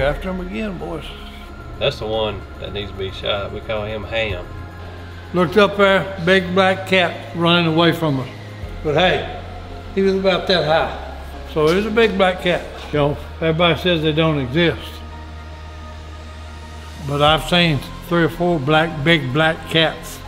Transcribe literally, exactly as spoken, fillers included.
after him again, boys. That's the one that needs to be shot. We call him Ham. Looked up there, big black cat running away from us. But hey, he was about that high. So it was a big black cat. You know, everybody says they don't exist. But I've seen three or four black, big black cats.